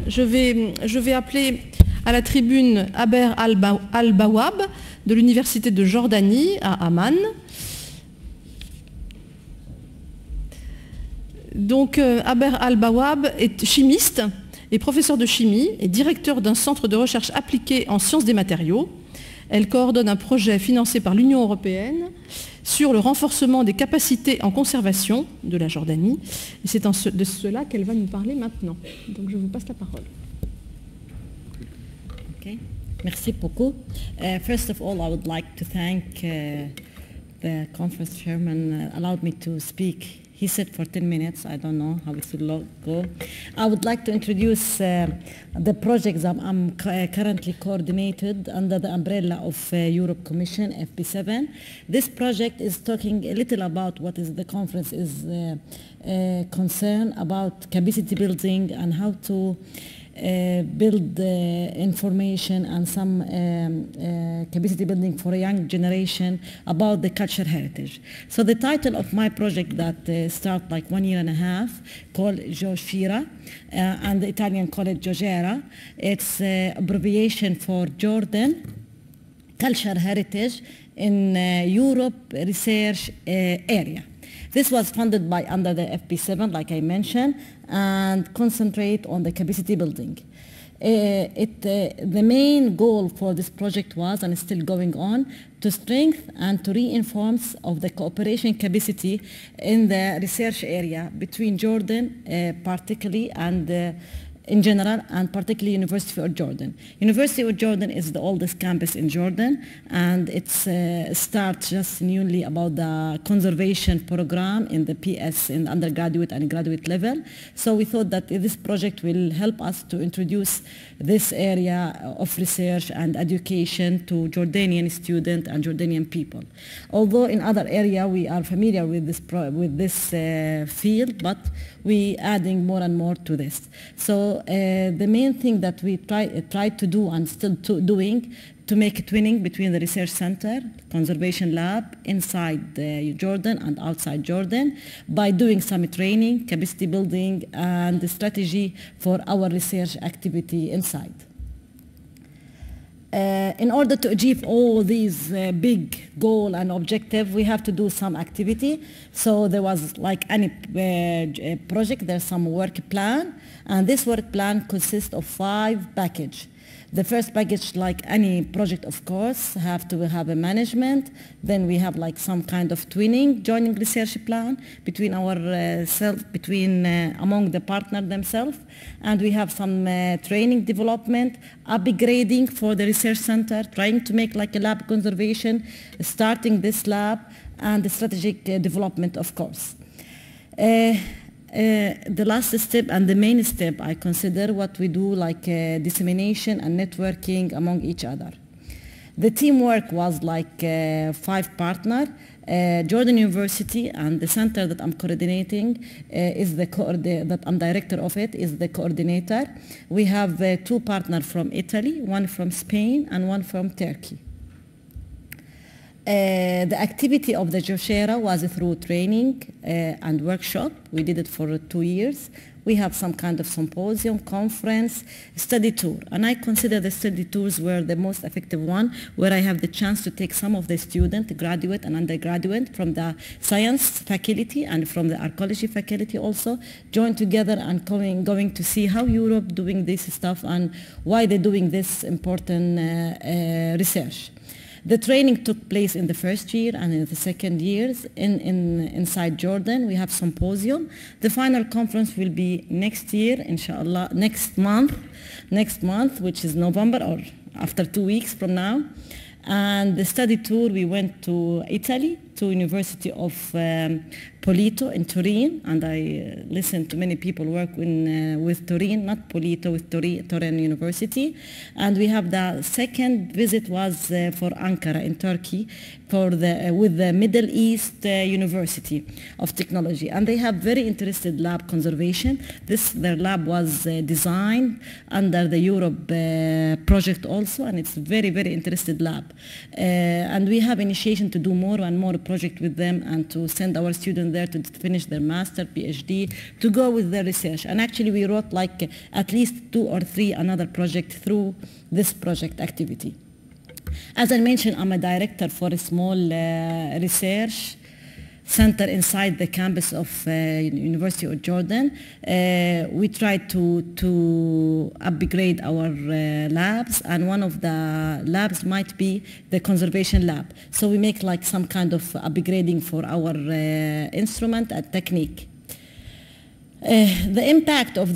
je vais appeler à la tribune Aber Al-Bawab de l'Université de Jordanie à Amman. Donc Aber Al-Bawab est chimiste et professeur de chimie et directeur d'un centre de recherche appliquée en sciences des matériaux. Elle coordonne un projet financé par l'Union européenne sur le renforcement des capacités en conservation de la Jordanie. Et c'est de cela qu'elle va nous parler maintenant. Donc je vous passe la parole. Okay. Merci beaucoup. First of all, I would like to thank the conference chairman allowed me to speak. He said for 10 minutes. I don't know how it will go. I would like to introduce the projects I'm currently coordinated under the umbrella of Europe Commission, FP7. This project is talking a little about what is the conference is concerned about capacity building and how to build information and some capacity building for a young generation about the cultural heritage. So the title of my project that started like 1.5 years called Giosfera and the Italian call it Giogera. It's abbreviation for Jordan Cultural Heritage in Europe Research Area. This was funded by under the FP7, like I mentioned, and concentrate on the capacity building. The main goal for this project was, and is still going on, to strengthen and to reinforce of the cooperation capacity in the research area between Jordan, particularly, and in general, and particularly University of Jordan. University of Jordan is the oldest campus in Jordan, and it starts just newly about the conservation program in the PS, in the undergraduate and graduate level. So we thought that this project will help us to introduce this area of research and education to Jordanian students and Jordanian people. Although in other area we are familiar with this field, but we adding more and more to this. So the main thing that we try to do and still doing to make a twinning between the research center, conservation lab inside Jordan and outside Jordan by doing some training, capacity building, and the strategy for our research activity inside. In order to achieve all these big goal and objective, we have to do some activity. So there was like any project, there's some work plan, and this work plan consists of 5 packages. The first package, like any project, of course, have to have a management. Then we have like some kind of twinning, joining research plan between among the partner themselves. And we have some training development, upgrading for the research center, trying to make like a lab conservation, starting this lab, and the strategic development, of course. The last step and the main step, I consider what we do like dissemination and networking among each other. The teamwork was like 5 partners. Jordan University and the center that I'm coordinating is that I'm director of it, is the coordinator. We have 2 partners from Italy, 1 from Spain and 1 from Turkey. The activity of the Giosfera was through training and workshop. We did it for 2 years. We have some kind of symposium, conference, study tour. And I consider the study tours were the most effective one, where I have the chance to take some of the students, graduate and undergraduate from the science faculty and from the archaeology faculty also, join together and going to see how Europe doing this stuff and why they're doing this important research. The training took place in the first year and in the second years inside Jordan. We have symposium. The final conference will be next year, inshallah, next month, which is November or after 2 weeks from now. And the study tour, we went to Italy, to University of Polito in Turin, and I listened to many people work with Turin, not Polito, with Turin University. And we have the second visit was for Ankara in Turkey, with the Middle East University of Technology. And they have very interested lab conservation. Their lab was designed under the Europe project also, and it's very, very interested lab. And we have initiation to do more and more project with them and to send our students there to finish their master, PhD, to go with their research. And actually we wrote like at least 2 or 3 another project through this project activity. As I mentioned, I'm a director for a small research center inside the campus of University of Jordan. We try to upgrade our labs, and one of the labs might be the conservation lab. So we make like some kind of upgrading for our instrument and technique. The impact of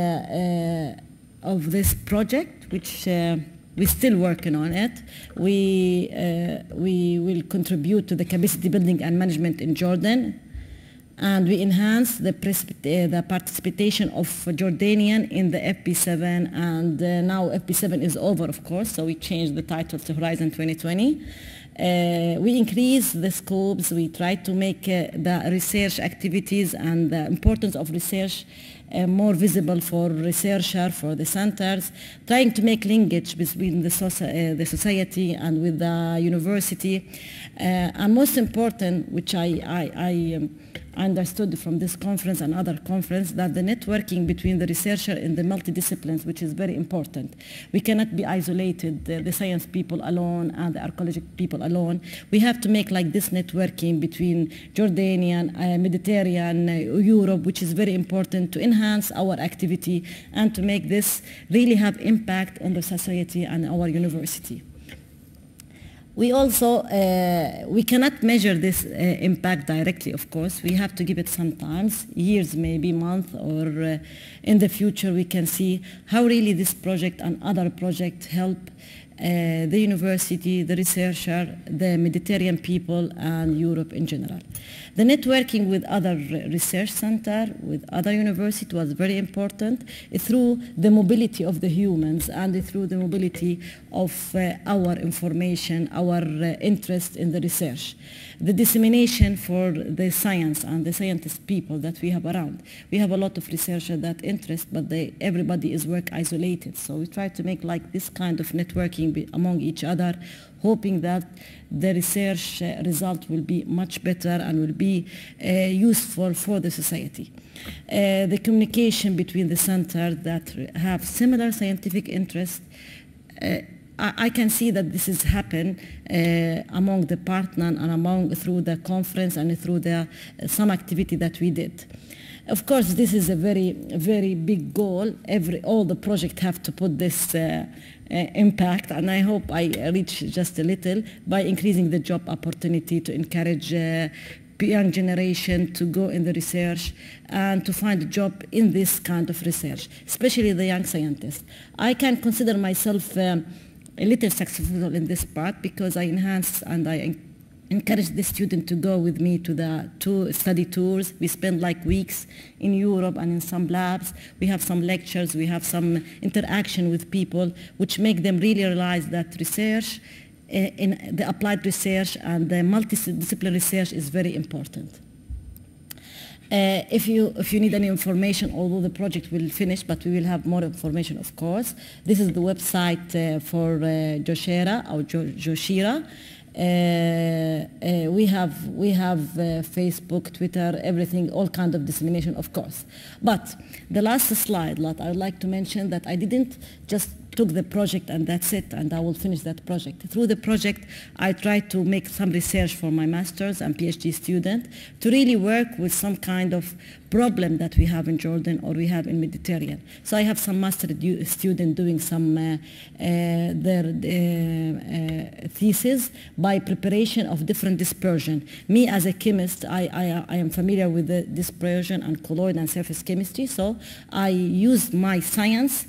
this project, which we're still working on it. We will contribute to the capacity building and management in Jordan, and we enhance the participation of Jordanian in the FP7, and now FP7 is over, of course, so we changed the title to Horizon 2020. We increase the scopes. We try to make the research activities and the importance of research more visible for researchers, for the centers, trying to make linkage between the society and with the university. And most important, which I understood from this conference and other conference, that the networking between the researcher and the multidisciplines, which is very important. We cannot be isolated, the science people alone and the archaeological people alone. We have to make like this networking between Jordanian, Mediterranean, Europe, which is very important to enhance our activity and to make this really have impact on the society and our university. We also, we cannot measure this impact directly, of course. We have to give it some time, years, maybe months, or in the future we can see how really this project and other projects help the university, the researcher, the Mediterranean people, and Europe in general. The networking with other research centers, with other universities was very important through the mobility of the humans and through the mobility of our information, our interest in the research. The dissemination for the science and the scientist people that we have around. We have a lot of researchers that interest, but everybody is work isolated. So we try to make like this kind of networking among each other, hoping that the research result will be much better and will be useful for the society. The communication between the centers that have similar scientific interests, I can see that this has happened among the partners and through the conference and through some activity that we did. Of course, this is a very, very big goal. All the projects have to put this impact, and I hope I reach just a little by increasing the job opportunity to encourage young generation to go in the research and to find a job in this kind of research, especially the young scientists. I can consider myself a little successful in this part because I enhance and I encourage the student to go with me to the study tours. We spend like weeks in Europe and in some labs. We have some lectures, we have some interaction with people which make them really realize that research, in the applied research and the multidisciplinary research is very important. If you need any information, although the project will finish, but we will have more information, of course. This is the website for Joshera or Joshira. We have Facebook, Twitter, everything, all kinds of dissemination, of course. But the last slide that I would like to mention that I didn't just took the project and that's it, and I will finish that project. Through the project, I tried to make some research for my master's and PhD student to really work with some kind of problem that we have in Jordan or we have in Mediterranean. So I have some master student doing some their thesis by preparation of different dispersion. Me as a chemist, I am familiar with the dispersion and colloid and surface chemistry, so I used my science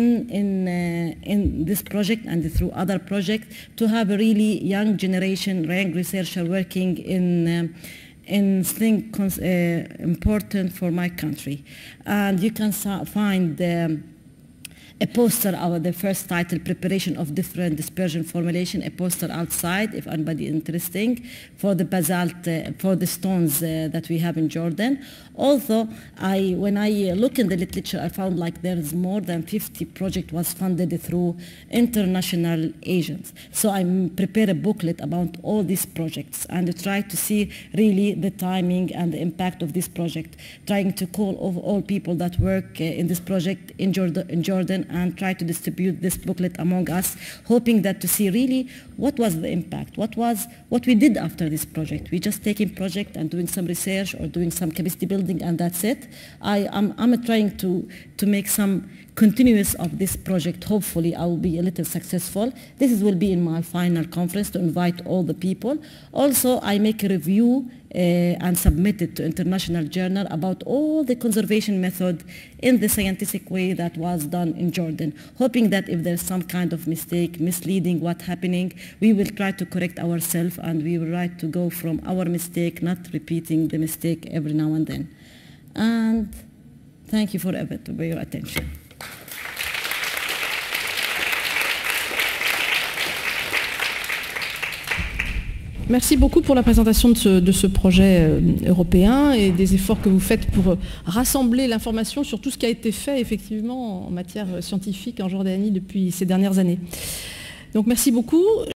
in this project and through other projects to have a really young generation, young researcher working in things important for my country. And you can find a poster, the first title, Preparation of Different Dispersion Formulation, a poster outside, if anybody interesting, for the basalt, for the stones that we have in Jordan. Also, when I look in the literature, I found like there's more than 50 projects was funded through international agents. So I prepare a booklet about all these projects and try to see really the timing and the impact of this project, trying to call all people that work in this project in Jordan and try to distribute this booklet among us, hoping that to see really what was the impact, what we did after this project. We just taking project and doing some research or doing some capacity building and that's it. I'm trying to make some continuous of this project. Hopefully I will be a little successful. This will be in my final conference to invite all the people. Also I make a review and submit it to international journal about all the conservation method in the scientific way that was done in Jordan, hoping that if there's some kind of mistake, misleading what's happening, we will try to correct ourselves and we will try to go from our mistake, not repeating the mistake every now and then. And thank you for your attention. Merci beaucoup pour la présentation de ce projet européen et des efforts que vous faites pour rassembler l'information sur tout ce qui a été fait effectivement en matière scientifique en Jordanie depuis ces dernières années. Donc merci beaucoup.